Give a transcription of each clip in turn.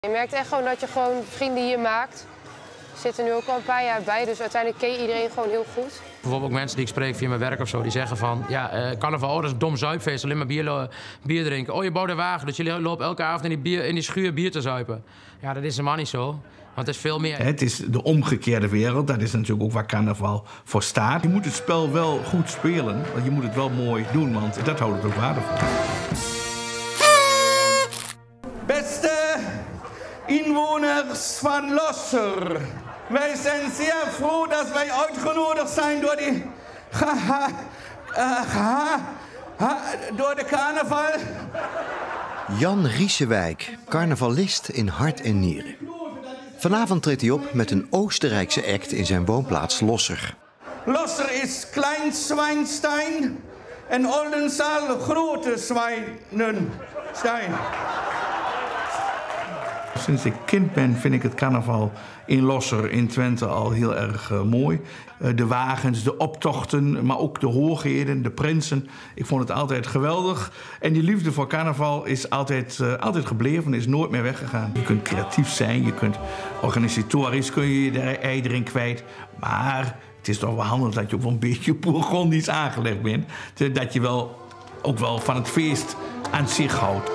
Je merkt echt gewoon dat je gewoon vrienden hier maakt. Zit er nu ook al een paar jaar bij, dus uiteindelijk ken je iedereen gewoon heel goed. Bijvoorbeeld ook mensen die ik spreek via mijn werk of zo, die zeggen van... Ja, carnaval, dat is een dom zuipfeest, alleen maar bier drinken. Oh, je bouwt een wagen, dus jullie lopen elke avond in die schuur bier te zuipen. Ja, dat is helemaal niet zo. Want het is veel meer. Het is de omgekeerde wereld, dat is natuurlijk ook waar carnaval voor staat. Je moet het spel wel goed spelen, want je moet het wel mooi doen, want dat houdt het ook waardevol. Beste inwoners van Losser, wij zijn zeer froh dat wij uitgenodigd zijn door door de carnaval. Jan Riesewijk, carnavalist in hart en nieren. Vanavond treedt hij op met een Oostenrijkse act in zijn woonplaats Losser. Losser is Klein Zwijnstein en Oldenzaal Grote Zwijnenstein. Sinds ik kind ben vind ik het carnaval in Losser in Twente al heel erg mooi. De wagens, de optochten, maar ook de hoogheden, de prinsen. Ik vond het altijd geweldig. En die liefde voor carnaval is altijd gebleven, is nooit meer weggegaan. Je kunt creatief zijn, je kunt organisatorisch kun je er ei erin kwijt. Maar het is toch wel handig dat je ook wel een beetje Bourgondisch aangelegd bent. Dat je ook wel van het feest aan zich houdt.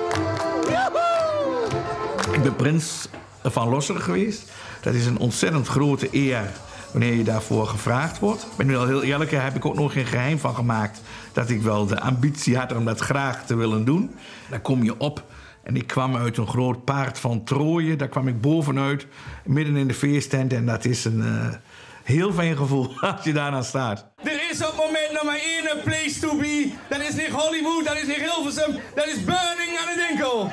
Ik ben prins van Losser geweest. Dat is een ontzettend grote eer wanneer je daarvoor gevraagd wordt. Ik ben nu al heel eerlijk, daar heb ik ook nog geen geheim van gemaakt... dat ik wel de ambitie had om dat graag te willen doen. Daar kom je op en ik kwam uit een groot paard van Troje. Daar kwam ik bovenuit, midden in de feesttent. En dat is een heel fijn gevoel als je daarna staat. Er is op het moment nog maar één place to be. Dat is niet Hollywood, dat is niet Hilversum, dat is Burning aan de Dinkel.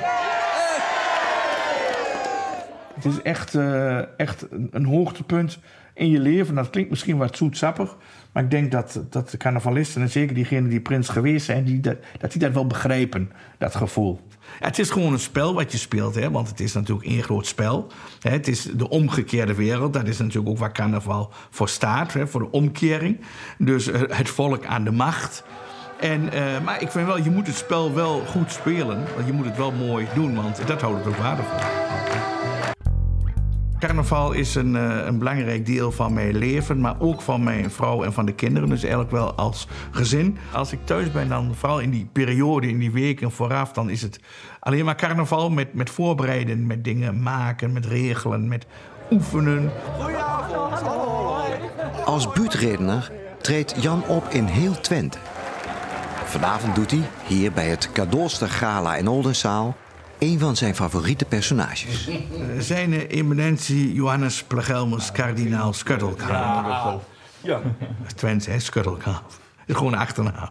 Het is echt een hoogtepunt in je leven. Dat klinkt misschien wat zoetsappig. Maar ik denk dat de carnavalisten, en zeker diegenen die prins geweest zijn... dat die dat wel begrijpen, dat gevoel. Ja, het is gewoon een spel wat je speelt, hè? Want het is natuurlijk één groot spel. Het is de omgekeerde wereld. Dat is natuurlijk ook waar carnaval voor staat, hè? Voor de omkering. Dus het volk aan de macht. Maar ik vind wel, je moet het spel wel goed spelen. Want je moet het wel mooi doen, want dat houdt het ook waardevol. Carnaval is een belangrijk deel van mijn leven, maar ook van mijn vrouw en van de kinderen. Dus eigenlijk wel als gezin. Als ik thuis ben, dan vooral in die periode, in die weken vooraf... dan is het alleen maar carnaval met voorbereiden, met dingen maken, met regelen, met oefenen. Als buurtredner treedt Jan op in heel Twente. Vanavond doet hij, hier bij het Kadolster Gala in Oldenzaal... een van zijn favoriete personages. Zijn eminentie Johannes Plegelmus kardinaal Schuttelkamp. Ja. Twents, hè, Schuttelkamp. Dat is gewoon een achternaam.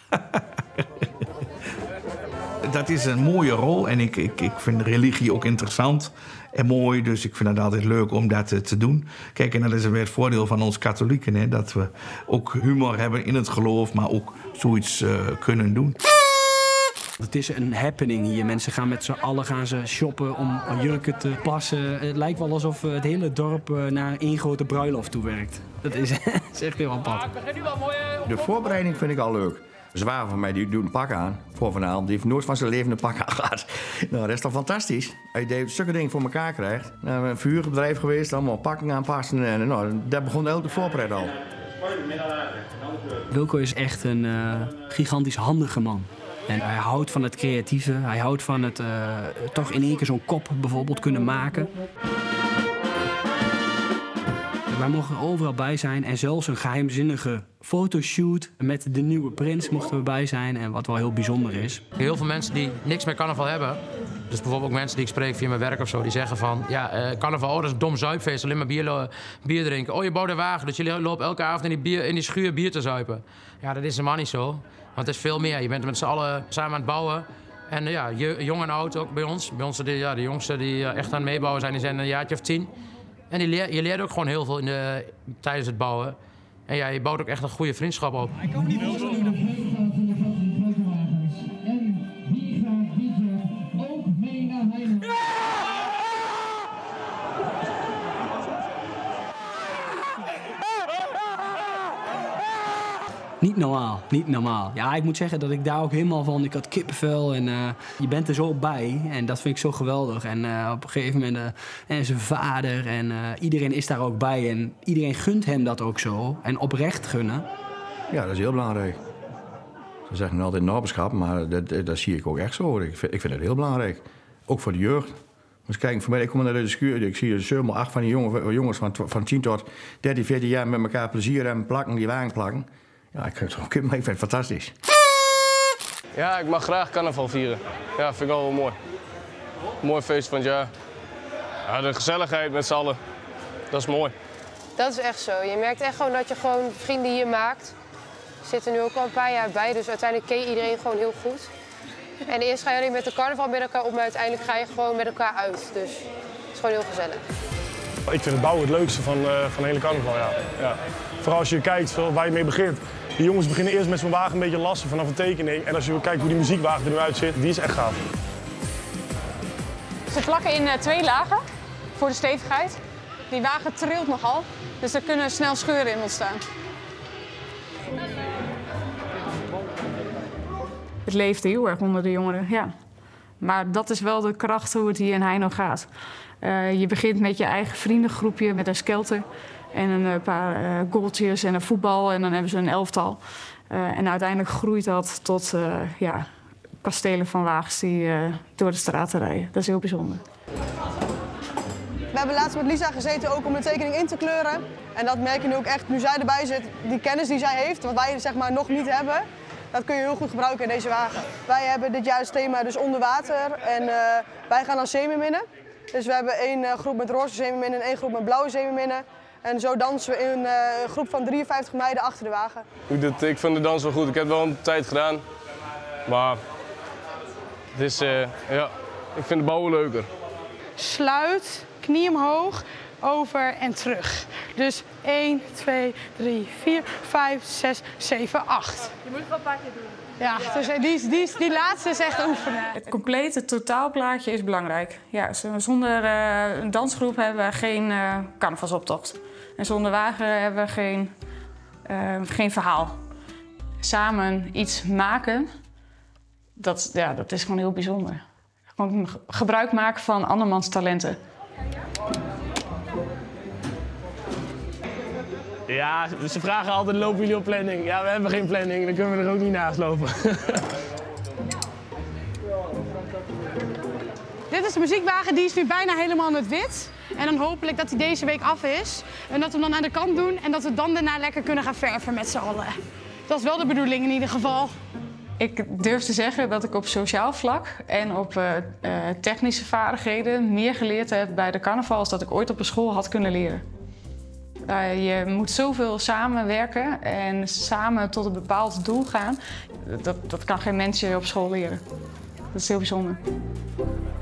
Dat is een mooie rol en ik vind de religie ook interessant en mooi. Dus ik vind het altijd leuk om dat te doen. Kijk, en dat is weer het voordeel van ons katholieken. Hè, dat we ook humor hebben in het geloof, maar ook zoiets kunnen doen. Het is een happening hier. Mensen gaan met z'n allen shoppen om jurken te passen. Het lijkt wel alsof het hele dorp naar één grote bruiloft toe werkt. Dat is echt heel apart. De voorbereiding vind ik al leuk. Zwaar van mij, die doet een pak aan voor vanavond. Die heeft nooit van zijn leven een pak aan gehad. Nou, dat is toch fantastisch. Als je zulke dingen voor elkaar krijgt. Nou, een vuurbedrijf geweest, allemaal pakken aanpassen. En nou, daar begon elke voorpret al. Wilco is echt een gigantisch handige man. En hij houdt van het creatieve. Hij houdt van het toch in één keer zo'n kop bijvoorbeeld kunnen maken. Wij mogen er overal bij zijn. En zelfs een geheimzinnige fotoshoot met de nieuwe prins mochten we bij zijn. En wat wel heel bijzonder is. Heel veel mensen die niks met carnaval hebben... dus bijvoorbeeld ook mensen die ik spreek via mijn werk of zo... die zeggen van, ja, carnaval, dat is een dom zuipfeest, alleen maar bier drinken. Oh, je bouwt een wagen, dus jullie lopen elke avond in die schuur bier te zuipen. Ja, dat is helemaal niet zo. Want het is veel meer. Je bent met z'n allen samen aan het bouwen. En ja, jong en oud ook bij ons. Bij ons de jongsten die echt aan het meebouwen zijn, die zijn een jaartje of 10. En je leert ook gewoon heel veel tijdens het bouwen. En ja, je bouwt ook echt een goede vriendschap op. Niet normaal, niet normaal. Ja, ik moet zeggen dat ik daar ook helemaal van... Ik had kippenvel en je bent er zo bij. En dat vind ik zo geweldig. En op een gegeven moment... en zijn vader en iedereen is daar ook bij. En iedereen gunt hem dat ook zo. En oprecht gunnen. Ja, dat is heel belangrijk. Ze zeggen altijd naberschap, maar dat zie ik ook echt zo. Ik vind het heel belangrijk. Ook voor de jeugd. Dus kijk, voor mij, ik kom naar de schuur, ik zie 7, 8 van die jongens van 10 tot 13, 14 jaar met elkaar plezier hebben, plakken, die wagen plakken. Ja, ik vind het fantastisch. Ja, ik mag graag carnaval vieren. Ja, vind ik wel mooi. Mooi feest van het jaar. Ja, de gezelligheid met z'n allen, dat is mooi. Dat is echt zo. Je merkt echt gewoon dat je gewoon vrienden hier maakt. We zitten nu ook al een paar jaar bij, dus uiteindelijk ken je iedereen gewoon heel goed. En eerst ga je alleen met de carnaval met elkaar op, maar uiteindelijk ga je gewoon met elkaar uit. Dus het is gewoon heel gezellig. Ik vind het bouwen het leukste van de hele carnaval, ja. Vooral als je kijkt waar je mee begint. Die jongens beginnen eerst met zo'n wagen een beetje lassen vanaf een tekening. En als je kijkt hoe die muziekwagen er nu uitziet, die is echt gaaf. Ze plakken in 2 lagen voor de stevigheid. Die wagen trilt nogal, dus er kunnen snel scheuren in ontstaan. Het leeft heel erg onder de jongeren, ja. Maar dat is wel de kracht hoe het hier in Heino gaat. Je begint met je eigen vriendengroepje, met een skelter en een paar goaltjes en een voetbal. En dan hebben ze een elftal. En uiteindelijk groeit dat tot kastelen van wagens die door de straten rijden. Dat is heel bijzonder. We hebben laatst met Lisa gezeten ook om de tekening in te kleuren. En dat merk je nu ook echt, nu zij erbij zit, die kennis die zij heeft, wat wij zeg maar nog niet hebben. Dat kun je heel goed gebruiken in deze wagen. Wij hebben dit jaar het thema dus onder water en wij gaan dan zeemeerminnen. Dus we hebben 1 groep met roze zeemeerminnen en 1 groep met blauwe zeemeerminnen. En zo dansen we in een groep van 53 meiden achter de wagen. Ik vind de dans wel goed. Ik heb het wel een tijd gedaan. Maar het is, ik vind de bouwen leuker. Sluit, knie omhoog, over en terug. Dus 1, 2, 3, 4, 5, 6, 7, 8. Je moet het wel een paar keer doen. Ja, dus die laatste is echt oefenen. Het complete totaalplaatje is belangrijk. Ja, zonder een dansgroep hebben we geen carnavalsoptocht. En zonder wagen hebben we geen verhaal. Samen iets maken, dat is gewoon heel bijzonder. Gewoon gebruik maken van andermans talenten. Ja, ze vragen altijd, lopen jullie op planning? Ja, we hebben geen planning, dan kunnen we er ook niet naast lopen. Dit is de muziekwagen, die is nu bijna helemaal in het wit. En dan hopelijk dat hij deze week af is. En dat we hem dan aan de kant doen en dat we dan daarna lekker kunnen gaan verven met z'n allen. Dat is wel de bedoeling in ieder geval. Ik durf te zeggen dat ik op sociaal vlak en op technische vaardigheden meer geleerd heb bij de carnaval als dat ik ooit op een school had kunnen leren. Je moet zoveel samenwerken en samen tot een bepaald doel gaan. Dat kan geen mens je op school leren. Dat is heel bijzonder.